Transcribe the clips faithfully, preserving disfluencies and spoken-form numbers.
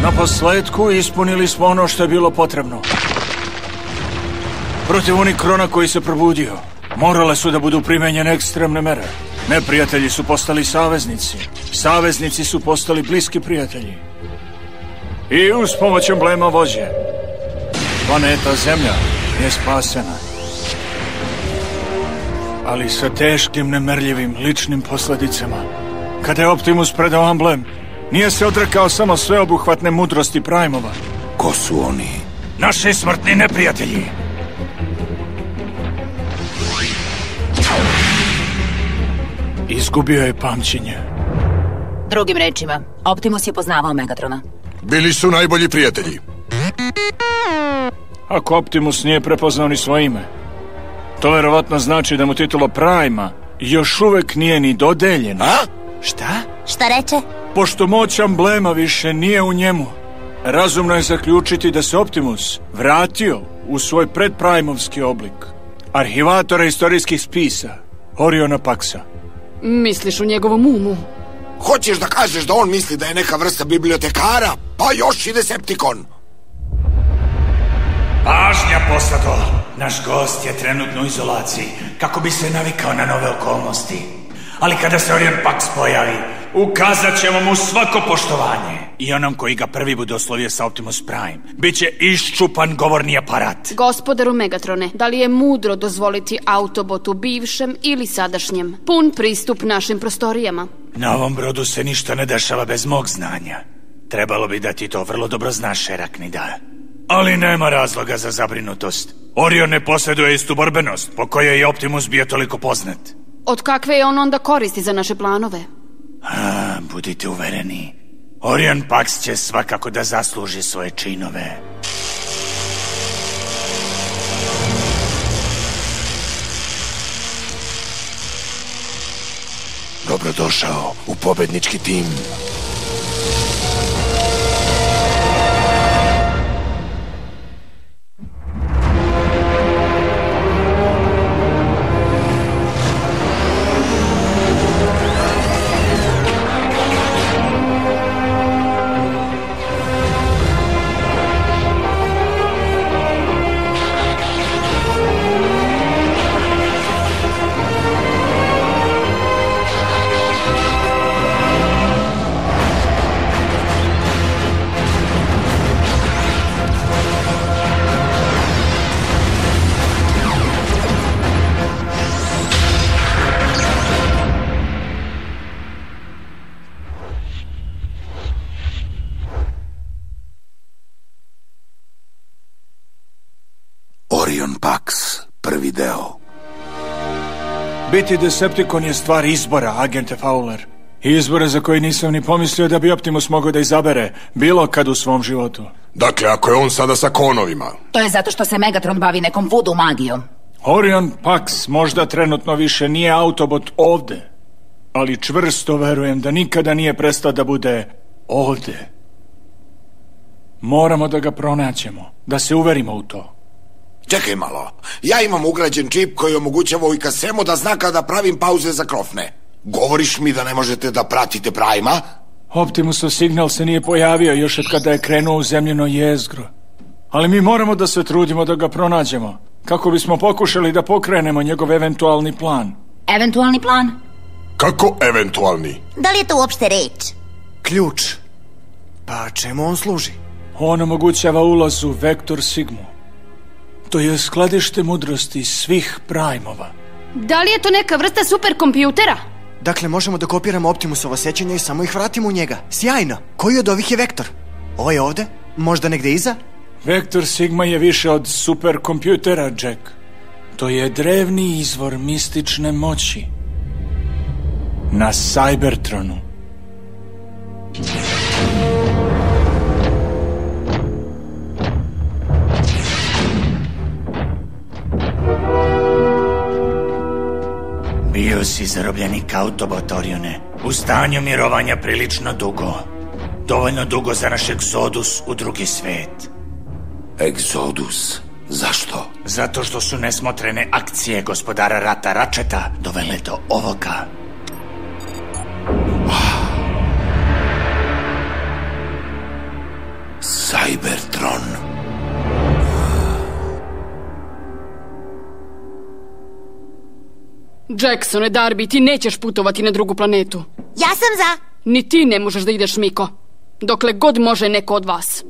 Na posledku ispunili smo ono što je bilo potrebno. Protiv Unikrona koji se probudio, morale su da budu primenjene ekstremne mere. Neprijatelji su postali saveznici. Saveznici su postali bliski prijatelji. I uz pomoć emblema vođe, planeta Zemlja je spasena. Ali sa teškim, nemerljivim, ličnim posledicama. Kada je Optimus predao emblem, nije se odrekao samo sveobuhvatne mudrosti Prime-ova. Ko su oni? Naši smrtni neprijatelji. Izgubio je pamćenje. Drugim rečima, Optimus je poznavao Megatrona. Bili su najbolji prijatelji. Ako Optimus nije prepoznao ni svoje ime, to verovatno znači da mu titula Prima još uvek nije ni dodeljena. A? Šta? Šta reče? Pošto moć emblema više nije u njemu, razumno je zaključiti da se Optimus vratio u svoj predprimovski oblik. Arhivatora istorijskih spisa, Oriona Paxa. Misliš u njegovom umu? Hoćeš da kažeš da on misli da je neka vrsta bibliotekara, pa još i Decepticon? Pažnja, posado! Naš gost je trenutno u izolaciji, kako bi se navikao na nove okolnosti. Ali kada se Orion Pax pojavi, ukazat ćemo mu svako poštovanje. I onom koji ga prvi bude oslovio sa Optimus Prime, bit će iščupan govorni aparat. Gospodaru Megatrone, da li je mudro dozvoliti Autobotu bivšem ili sadašnjem pun pristup našim prostorijama? Na ovom brodu se ništa ne dešava bez mog znanja. Trebalo bi da ti to vrlo dobro znaš, Eraknida. Ali nema razloga za zabrinutost. Orion ne posjeduje istu borbenost, po kojoj je Optimus bio toliko poznat. Od kakve je on onda koristi za naše planove? A, budite uvereni. Orion Pax će svakako da zasluži svoje činove. Dobrodošao u pobednički tim. Orion Pax, prvi deo. Biti Decepticon je stvar izbora, agente Fowler. Izbora za koji nisam ni pomislio da bi Optimus mogao da izabere bilo kad u svom životu. Dakle, ako je on sada sa konovima... To je zato što se Megatron bavi nekom voodoo magijom. Orion Pax možda trenutno više nije Autobot ovde, ali čvrsto verujem da nikada nije prestao da bude ovde. Moramo da ga pronaćemo, da se uverimo u to. Čekaj malo, ja imam ugrađen čip koji omogućava u Ikasemu da zna kada pravim pauze za krofne. Govoriš mi da ne možete da pratite Prima? Optimusov signal se nije pojavio još od kada je krenuo u zemljino jezgro. Ali mi moramo da se trudimo da ga pronađemo, kako bismo pokušali da pokrenemo njegov eventualni plan. Eventualni plan? Kako eventualni? Da li je to uopšte reč? Ključ. Pa čemu on služi? On omogućava ulaz u Vektor Sigmu. To je skladište mudrosti svih Prime-ova. Da li je to neka vrsta superkompjutera? Dakle, možemo da kopiramo Optimusova sećanja i samo ih vratimo u njega. Sjajno. Koji od ovih je Vektor? Ovo je ovde? Možda negde iza? Vektor Sigma je više od superkompjutera, Jack. To je drevni izvor mistične moći. Na Cybertronu. Bio si zarobljenik Autobot, Orione. U stanju mirovanja prilično dugo. Dovoljno dugo za naš egzodus u drugi svet. Egzodus? Zašto? Zato što su nesmotrene akcije gospodara rata Ratcheta dovele do ovoga. Cybertron. Jacksone, Darby, ti nećeš putovati na drugu planetu. Ja sam za. Ni ti ne možeš da ideš, Miko. Dokle god može neko od vas.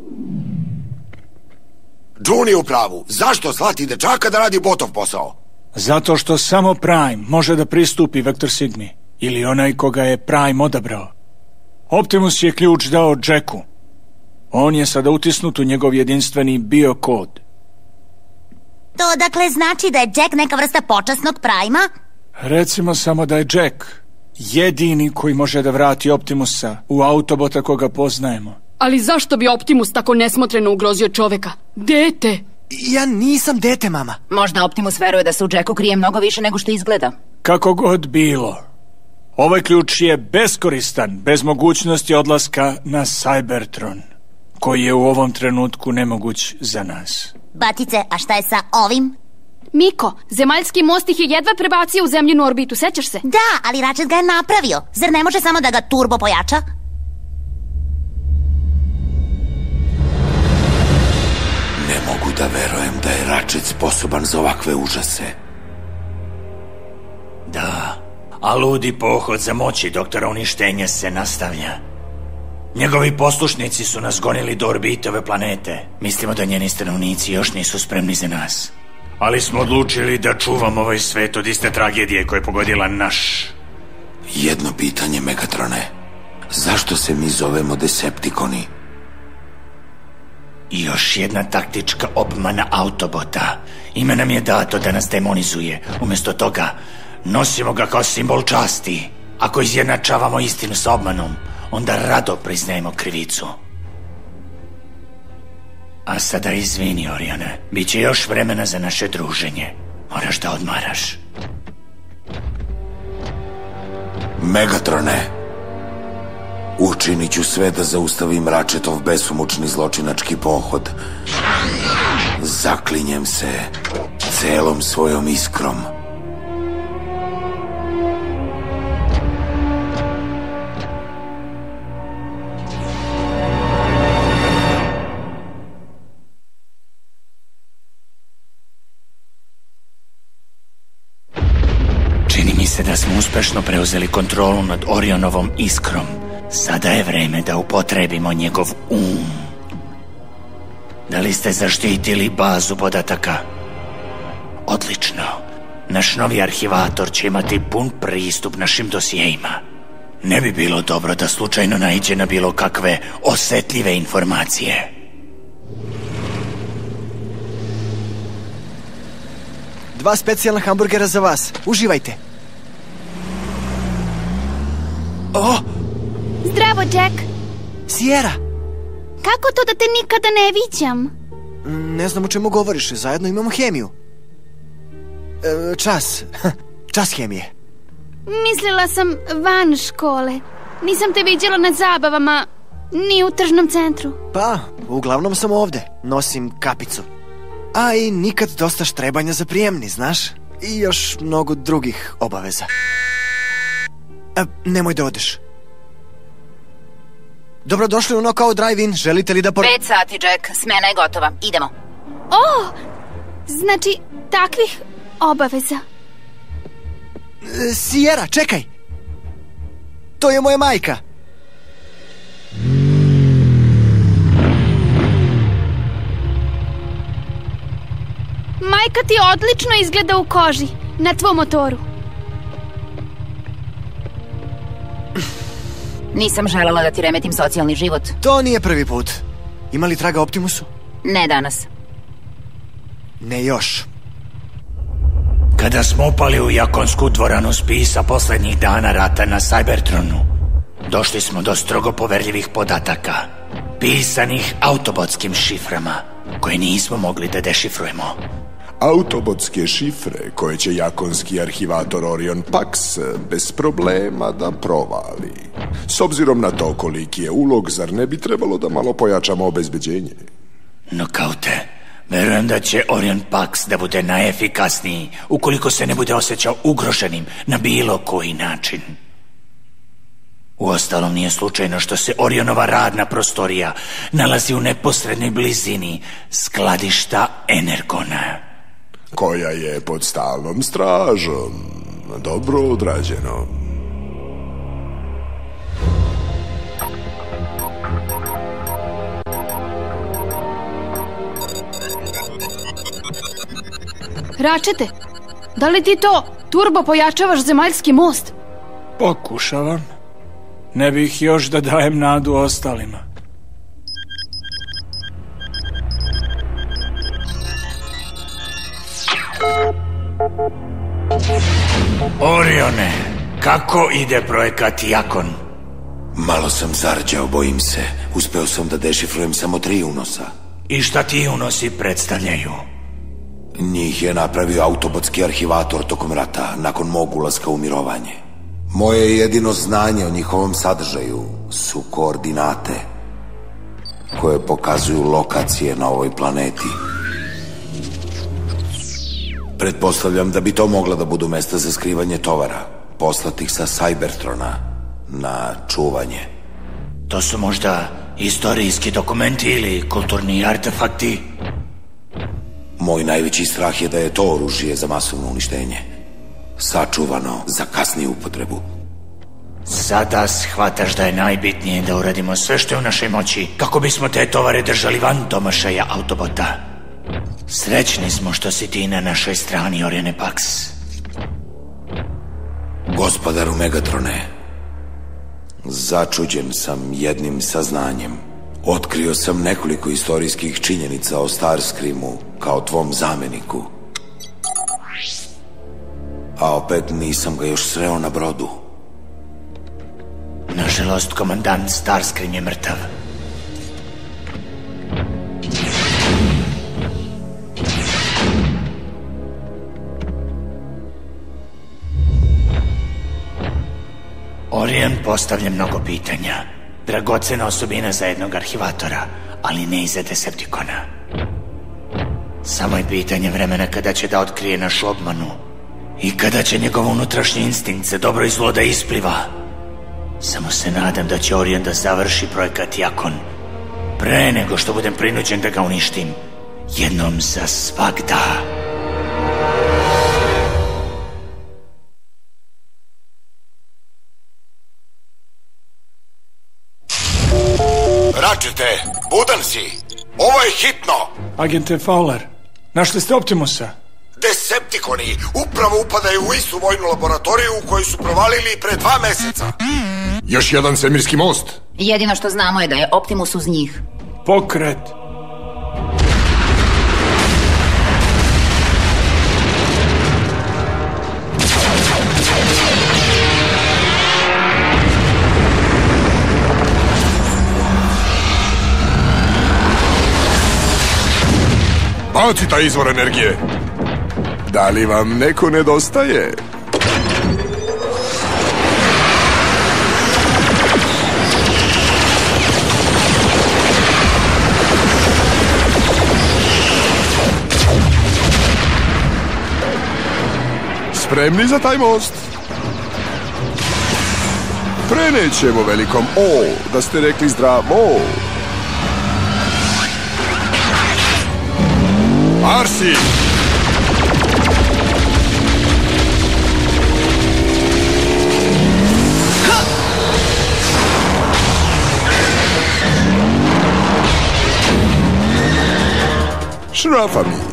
June je u pravu. Zašto slati dečaka da radi botov posao? Zato što samo Prime može da pristupi Vektor Sigmi. Ili onaj koga je Prime odabrao. Optimus je ključ dao Jacku. On je sada utisnut u njegov jedinstveni biokod. To dakle znači da je Jack neka vrsta počasnog Prima? Recimo samo da je Jack jedini koji može da vrati Optimusa u Autobota koga poznajemo. Ali zašto bi Optimus tako nesmotreno ugrozio čoveka? Dete! Ja nisam dete, mama. Možda Optimus veruje da se u Jacku krije mnogo više nego što izgleda. Kako god bilo, ovaj ključ je beskoristan, bez mogućnosti odlaska na Cybertron, koji je u ovom trenutku nemoguć za nas. Batice, a šta je sa ovim? Miko, zemaljski most ih je jedva prebacio u zemljinu orbitu, sećaš se? Da, ali Ratchet ga je napravio. Zar ne može samo da ga turbo pojača? Ne mogu da verujem da je Ratchet sposoban za ovakve užase. Da, a ludi pohod za moći doktora uništenja se nastavlja. Njegovi poslušnici su nas gonili do orbite ove planete. Mislimo da njeni stanovnici još nisu spremni za nas. Ali smo odlučili da čuvamo ovaj svet od iste tragedije koja je pogodila naš. Jedno pitanje, Megatrone. Zašto se mi zovemo Decepticoni? I još jedna taktička obmana Autobota. Ime nam je dato da nas demonizuje. Umjesto toga nosimo ga kao simbol časti. Ako izjednačavamo istinu sa obmanom, onda rado priznajemo krivicu. A sada izvini, Orione. Biće još vremena za naše druženje. Moraš da odmaraš. Megatrone, učinit ću sve da zaustavim Ratchetov besomučni zločinački pohod. Zaklinjem se celom svojom iskrom. Se da smo uspešno preuzeli kontrolu nad Orionovom iskrom. Sada je vreme da upotrebimo njegov um. Da li ste zaštitili bazu podataka? Odlično. Naš novi arhivator će imati pun pristup našim dosijejima. Ne bi bilo dobro da slučajno naiđe na bilo kakve osetljive informacije. Dva specijalna hamburgera za vas. Uživajte. Oh! Zdravo, Jack. Sierra! Kako to da te nikada ne viđam? Ne znam o čemu govoriš, zajedno imamo hemiju. E, čas. Čas hemije. Mislila sam van škole. Nisam te viđala na zabavama, ni u tržnom centru. Pa, uglavnom sam ovde. Nosim kapicu. A i nikad dosta štrebanja za prijemni, znaš? I još mnogo drugih obaveza. A, nemoj da odeš. Dobrodošli u Knockout Drive-In. Želite li da por... Pet sati, Jack. Smena je gotova. Idemo. O! Znači, takvih obaveza. E, Sierra, čekaj. To je moja majka. Majka ti odlično izgleda u koži. Na tvom motoru. Nisam želela da ti remetim socijalni život. To nije prvi put. Ima li traga Optimusu? Ne danas. Ne još. Kada smo upali u jakonsku dvoranu spisa posljednjih dana rata na Cybertronu, došli smo do strogo poverljivih podataka, pisanih autobotskim šiframa, koje nismo mogli da dešifrujemo. Autobotske šifre koje će jakonski arhivator Orion Pax bez problema da provali. S obzirom na to koliki je ulog, zar ne bi trebalo da malo pojačamo obezbeđenje? Nokaute, verujem da će Orion Pax da bude najefikasniji ukoliko se ne bude osjećao ugroženim na bilo koji način. Uostalom nije slučajno što se Orionova radna prostorija nalazi u neposrednoj blizini skladišta Energona. Koja je pod stalnom stražom. Dobro odrađeno. Račete, da li ti to turbo pojačavaš zemaljski most? Pokušavam. Ne bih još da dajem nadu ostalima. Orione, kako ide projekat Jakon? Malo sam zarđao, bojim se. Uspeo sam da dešifrujem samo tri unosa. I šta ti unosi predstavljaju? Njih je napravio autobotski arhivator tokom rata, nakon mog ulaska u mirovanje. Moje jedino znanje o njihovom sadržaju su koordinate koje pokazuju lokacije na ovoj planeti. Pretpostavljam da bi to mogla da budu mesta za skrivanje tovara, poslatih sa Cybertrona na čuvanje. To su možda istorijski dokumenti ili kulturni artefakti? Moj najveći strah je da je to oružje za masovno uništenje, sačuvano za kasniju upotrebu. Sada shvataš da je najbitnije da uradimo sve što je u našoj moći kako bismo te tovare držali van domašaja Autobota. Srećni smo što si ti na našoj strani, Orione Pax. Gospodaru Megatrone, začuđen sam jednim saznanjem. Otkrio sam nekoliko istorijskih činjenica o Starscreamu kao tvom zameniku. A opet nisam ga još sreo na brodu. Nažalost, komandant Starscream je mrtav. Orion postavlja mnogo pitanja. Dragocena osobina za jednog arhivatora, ali ne i za Decepticona. Samo je pitanje vremena kada će da otkrije našu obmanu i kada će njegov unutrašnji instinkt za dobro i zlo da ispliva. Samo se nadam da će Orion da završi projekat Jakon pre nego što budem prinuđen da ga uništim jednom za svagda. Račete, budan si. Ovo je hitno. Agente Fowler, našli ste Optimusa? Decepticoni upravo upadaju u istu vojnu laboratoriju u kojoj su provalili pre dva meseca. Još jedan svemirski most. Jedino što znamo je da je Optimus uz njih. Pokret. Baci taj izvor energije. Da li vam neko nedostaje? Spremni za taj most? Prenećemo velikom O, da ste rekli zdravo. Arsi! Šrafa mi.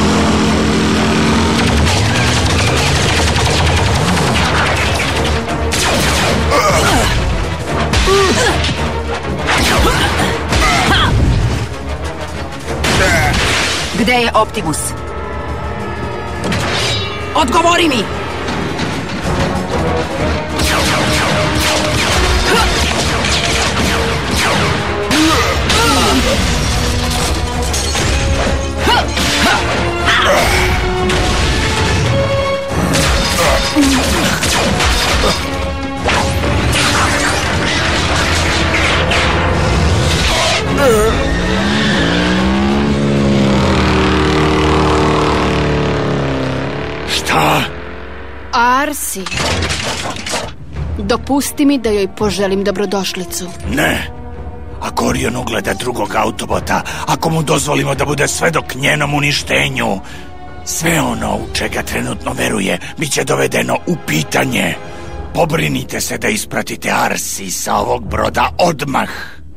Gde je Optimus? Odgovori mi! Arsi. Dopusti mi da joj poželim dobrodošlicu. Ne. Ako Orion ugleda drugog autobota, ako mu dozvolimo da bude svedok njenom uništenju, sve ono u čega trenutno veruje bit će dovedeno u pitanje. Pobrinite se da ispratite Arsi sa ovog broda odmah.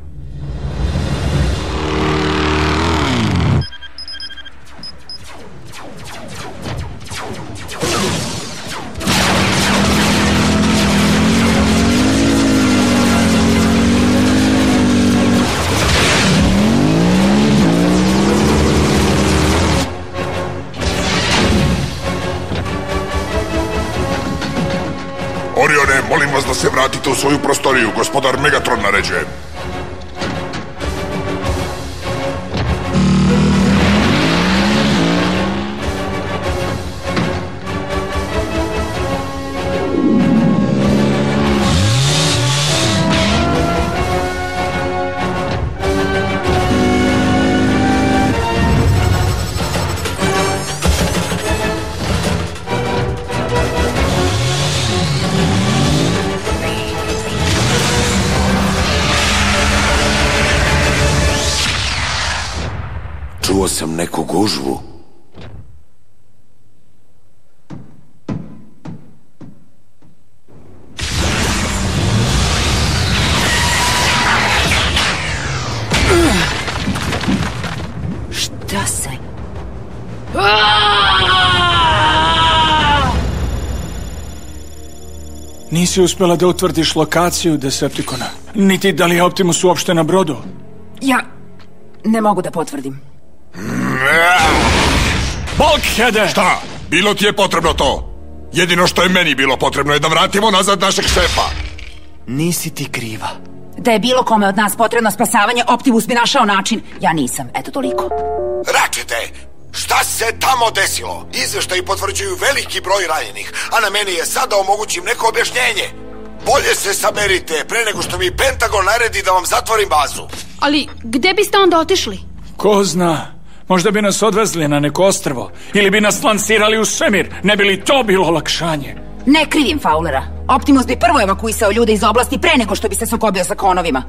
Orione, molim vas da se vratite u svoju prostoriju, gospodar Megatron naređuje. Čuo sam neku gužvu. Šta se? Nisi uspjela da utvrdiš lokaciju Decepticona, niti da li je Optimus uopšte na brodu. Ja ne mogu da potvrdim. Bulkheade! Šta? Bilo ti je potrebno to? Jedino što je meni bilo potrebno je da vratimo nazad našeg šefa. Nisi ti kriva. Da je bilo kome od nas potrebno spasavanje, Optimus bi našao način. Ja nisam, eto toliko. Račete, šta se tamo desilo? Izveštaji potvrđuju veliki broj ranjenih, a na meni je sad da omogućim neko objašnjenje. Bolje se saberite pre nego što mi Pentagon naredi da vam zatvorim bazu. Ali gde biste onda otišli? Ko zna, možda bi nas odvezli na neko ostrvo ili bi nas lansirali u svemir, ne bi li to bilo olakšanje? Ne krivim Fowlera. Optimus bi prvo evakuisao ljude iz oblasti pre nego što bi se sukobio sa konovima.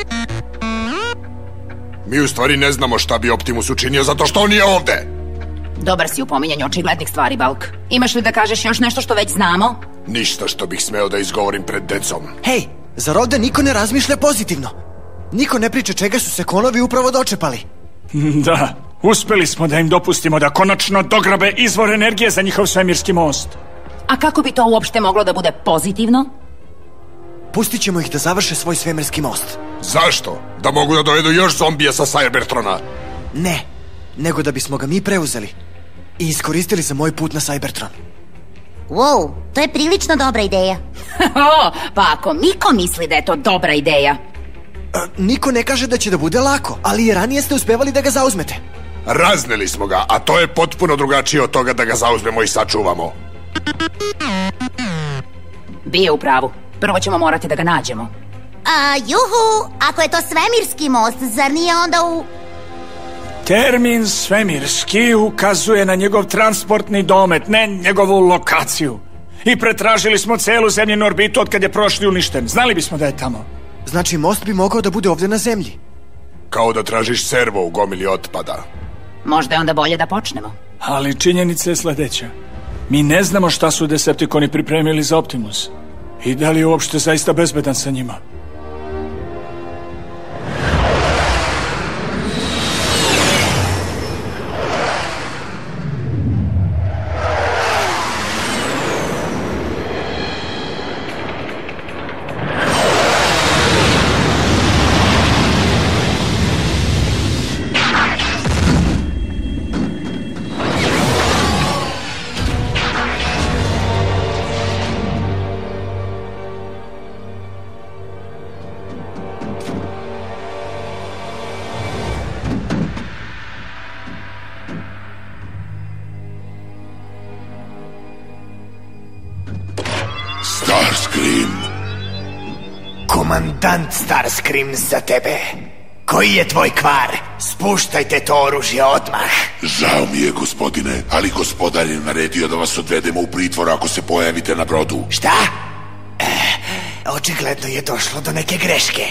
Mi u stvari ne znamo šta bi Optimus učinio zato što on nije ovde. Dobar si u pominjanju očiglednih stvari, Bulk. Imaš li da kažeš još nešto što već znamo? Ništa što bih smeo da izgovorim pred decom. Hej, zar ovde niko ne razmišlja pozitivno? Niko ne priča čega su se konovi upravo dočepali. Da, uspeli smo da im dopustimo da konačno dograbe izvor energije za njihov svemirski most. A kako bi to uopšte moglo da bude pozitivno? Pustit ćemo ih da završe svoj svemirski most. Zašto? Da mogu da dovedu još zombija sa Cybertrona? Ne, nego da bismo ga mi preuzeli i iskoristili za moj put na Cybertron. Wow, to je prilično dobra ideja. O, pa ako Miko misli da je to dobra ideja. E, niko ne kaže da će da bude lako, ali i ranije ste uspevali da ga zauzmete. Razneli smo ga, a to je potpuno drugačije od toga da ga zauzmemo i sačuvamo. Bio u pravu. Prvo ćemo morati da ga nađemo. A, juhu, ako je to svemirski most, zar nije onda u... Termin svemirski ukazuje na njegov transportni domet, ne njegovu lokaciju. I pretražili smo celu zemljinu orbitu od kad je prošli uništen. Znali bismo da je tamo. Znači most bi mogao da bude ovde na zemlji. Kao da tražiš servo u gomili otpada. Možda je onda bolje da počnemo. Ali činjenica je sledeća. Mi ne znamo šta su Decepticoni pripremili za Optimus. I da li je uopšte zaista bezbedan sa njima. Starscream. Komandant Starscream za tebe. Koji je tvoj kvar? Spuštajte to oružje odmah. Žao mi je, gospodine, ali gospodar je naredio da vas odvedemo u pritvor ako se pojavite na brodu. Šta? E, očigledno je došlo do neke greške.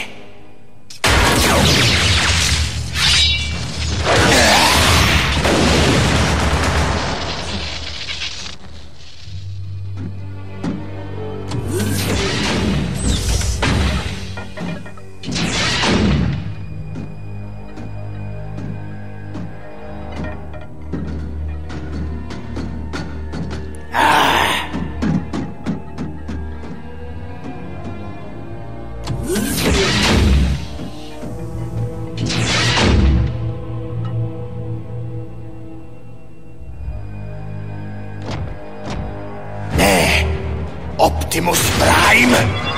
Optimus Prime!